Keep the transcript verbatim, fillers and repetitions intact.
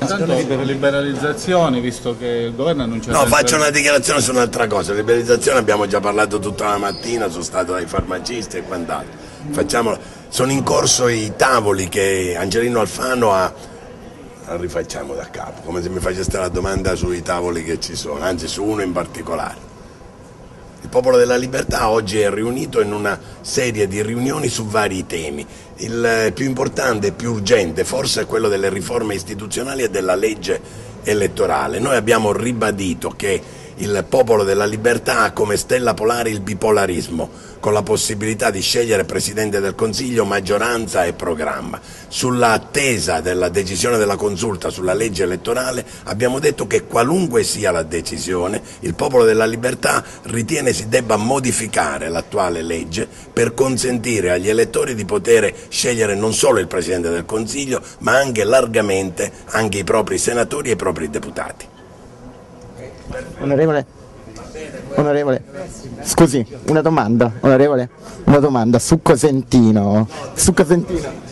Intanto liberalizzazioni, visto che il governo annuncia... No, faccio una dichiarazione su un'altra cosa. Liberalizzazione abbiamo già parlato tutta la mattina, sono stato dai farmacisti e quant'altro. Facciamolo. Sono in corso i tavoli che Angelino Alfano ha... Rifacciamo da capo, come se mi faceste la domanda sui tavoli che ci sono, anzi su uno in particolare. Il Popolo della Libertà oggi è riunito in una serie di riunioni su vari temi. Il più importante e più urgente forse è quello delle riforme istituzionali e della legge elettorale. Noi abbiamo ribadito che il Popolo della Libertà ha come stella polare il bipolarismo, con la possibilità di scegliere Presidente del Consiglio, maggioranza e programma. Sull'attesa della decisione della Consulta sulla legge elettorale abbiamo detto che qualunque sia la decisione, il Popolo della Libertà ritiene si debba modificare l'attuale legge per consentire agli elettori di poter scegliere non solo il Presidente del Consiglio, ma anche largamente anche i propri senatori e i propri deputati. Onorevole, onorevole, scusi, una domanda, onorevole, una domanda su Cosentino, su Cosentino.